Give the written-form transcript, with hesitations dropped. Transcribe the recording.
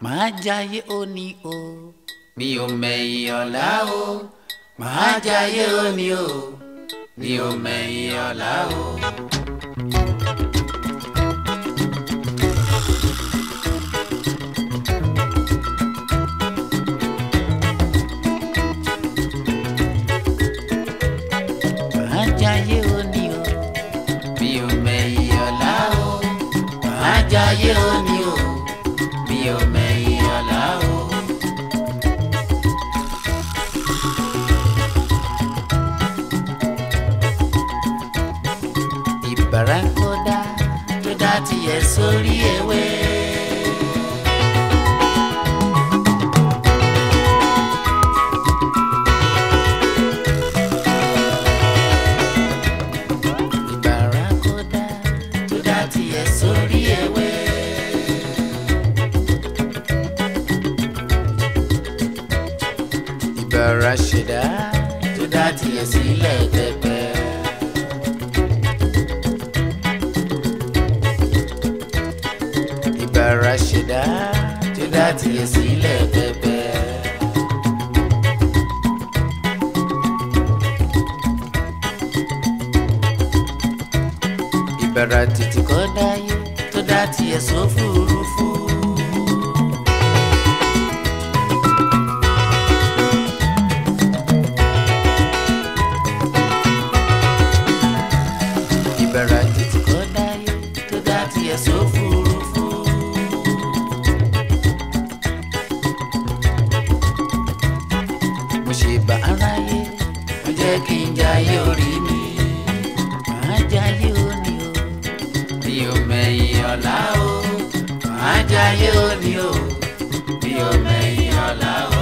Màá jayé òní o, mi ò mẹ̀yìn ọ̀la o. Màá jayé òní o, mi ò mẹ̀yìn ọ̀la o. Màá jayé òní o, mi ò mẹ̀yìn ọ̀la o. Màá jayé òní o, mi ò mẹ̀yìn ọ̀la o. Ìbáraẹ̀kọ́dá tó dá tiẹ̀ sórí ewé. Ìbáraẹ̀kọ́dá tó dá tiẹ̀ sórí ewé. Ìbáraṣẹ̀dá tó dá tiẹ̀ sílẹ̀ pẹpẹ. Ìbáraṣẹ̀dá tó dá tiẹ̀ sílẹ̀ pẹpẹ. Ìbára títí kọ́ dáyé tó dá tiẹ̀ sófurufú. Ìbára títí kọ́ dáyé tó dá tiẹ̀ sófurufú. Mo ṣe bá aráyé, mo jẹ́ kí n jayé orí mi. Màá jayé òní o, mi ò mẹ̀yìn ọ̀la o. Màá jayé òní o, mi ò mẹ̀yìn ọ̀la o.